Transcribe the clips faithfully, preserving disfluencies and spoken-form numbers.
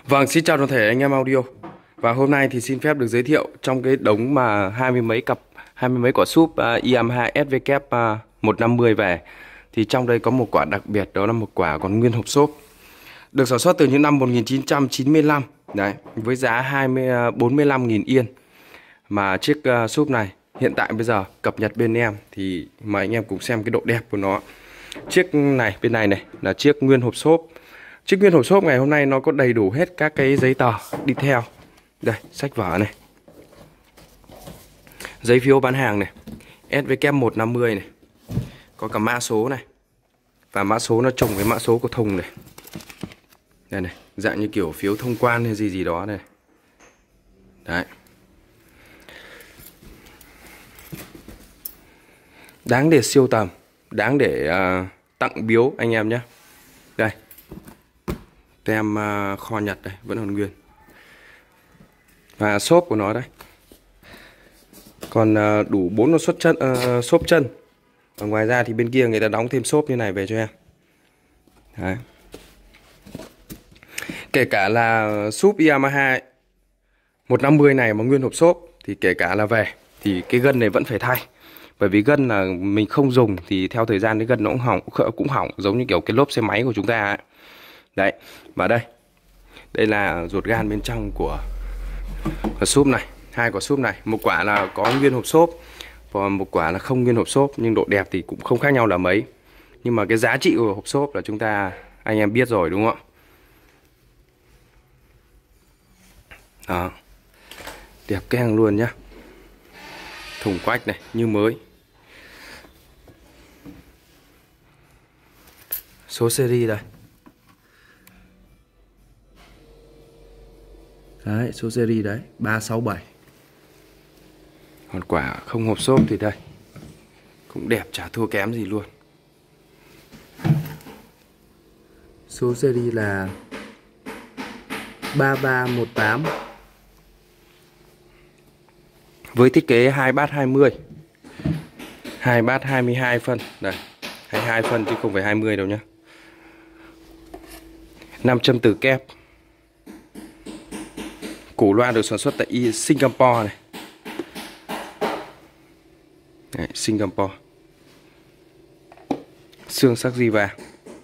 Vâng, xin chào toàn thể anh em audio. Và hôm nay thì xin phép được giới thiệu trong cái đống mà hai mươi mấy cặp, hai mươi mấy quả súp uh, Yamaha ét vê ca uh, một năm mươi về. Thì trong đây có một quả đặc biệt, đó là một quả còn nguyên hộp xốp. Được sản xuất từ những năm một nghìn chín trăm chín mươi lăm. Đấy, với giá hai mươi, bốn mươi lăm nghìn yên. Mà chiếc uh, súp này hiện tại bây giờ cập nhật bên em thì mời anh em cùng xem cái độ đẹp của nó. Chiếc này, bên này này là chiếc nguyên hộp xốp. Chiếc nguyên hộp xốp ngày hôm nay nó có đầy đủ hết các cái giấy tờ đi theo. Đây, sách vở này, giấy phiếu bán hàng này, ét vê ca một năm mươi này, có cả mã số này. Và mã số nó trùng với mã số của thùng này. Đây này, dạng như kiểu phiếu thông quan hay gì gì đó này. Đấy. Đáng để siêu tầm, đáng để uh, tặng biếu anh em nhé. Đây, tem uh, kho Nhật đây, vẫn còn nguyên. Và xốp của nó đây. Còn uh, đủ bốn con xốp chân, uh, xốp chân. Và ngoài ra thì bên kia người ta đóng thêm xốp như này về cho em. Đấy. Kể cả là súp Yamaha một năm mươi này mà nguyên hộp xốp thì kể cả là về thì cái gân này vẫn phải thay. Bởi vì gân là mình không dùng thì theo thời gian cái gân nó cũng hỏng, cũng hỏng giống như kiểu cái lốp xe máy của chúng ta ấy. Đấy, và đây. Đây là ruột gan bên trong của quả súp này, hai quả súp này, một quả là có nguyên hộp xốp và một quả là không nguyên hộp xốp, nhưng độ đẹp thì cũng không khác nhau là mấy. Nhưng mà cái giá trị của hộp xốp là chúng ta anh em biết rồi đúng không ạ? Đó. Đẹp keng luôn nhá. Thùng quách này như mới. Số series đây. Đấy, số series đấy, ba sáu bảy. Còn quả không hộp xốp thì đây. Cũng đẹp, chả thua kém gì luôn. Số series là ba ba một tám. Với thiết kế hai bát hai mươi. hai bát hai mươi hai phân. Đây, hai mươi hai phân chứ không phải hai mươi đâu nhá. năm châm từ kép. Củ loa được sản xuất tại Singapore này. Đấy, Singapore. Xương sắc di vàng.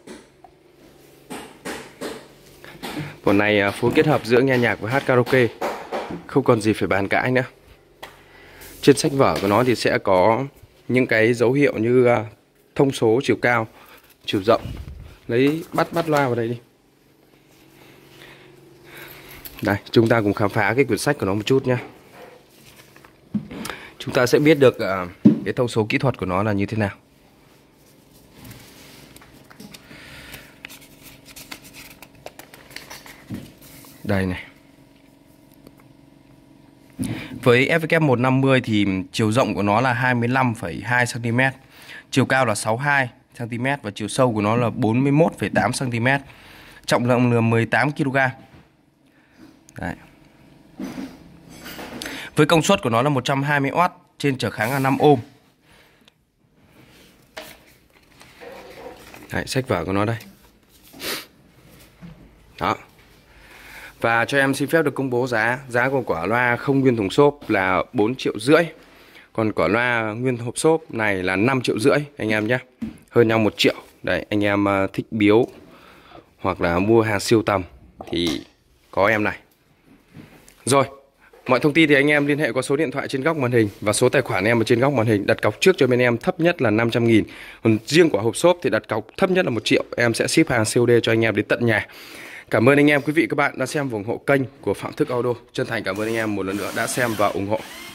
Bộ này phối kết hợp giữa nghe nhạc và hát karaoke. Không còn gì phải bàn cãi nữa. Trên sách vở của nó thì sẽ có những cái dấu hiệu như thông số, chiều cao, chiều rộng. Lấy bắt bắt loa vào đây đi. Đây, chúng ta cùng khám phá cái quyển sách của nó một chút nhé. Chúng ta sẽ biết được uh, cái thông số kỹ thuật của nó là như thế nào. Đây này. Với ét vê ca một năm mươi thì chiều rộng của nó là hai mươi lăm phẩy hai xăng ti mét, chiều cao là sáu mươi hai xăng ti mét và chiều sâu của nó là bốn mươi mốt phẩy tám xăng ti mét. Trọng lượng là mười tám ki lô gam. Đấy. Với công suất của nó là một trăm hai mươi oát, trên trở kháng là năm ôm. Đấy, sách vở của nó đây. Đó. Và cho em xin phép được công bố giá. Giá của quả loa không nguyên thùng xốp là bốn triệu rưỡi. Còn quả loa nguyên hộp xốp này là năm triệu rưỡi anh em nhé. Hơn nhau một triệu. Đấy, anh em thích biếu hoặc là mua hàng siêu tầm thì có em này. Rồi, mọi thông tin thì anh em liên hệ qua số điện thoại trên góc màn hình và số tài khoản em ở trên góc màn hình. Đặt cọc trước cho bên em thấp nhất là năm trăm nghìn. Còn riêng quả hộp xốp thì đặt cọc thấp nhất là một triệu. Em sẽ ship hàng xê ô đê cho anh em đến tận nhà. Cảm ơn anh em quý vị các bạn đã xem và ủng hộ kênh của Phạm Thức Auto. Chân thành cảm ơn anh em một lần nữa đã xem và ủng hộ.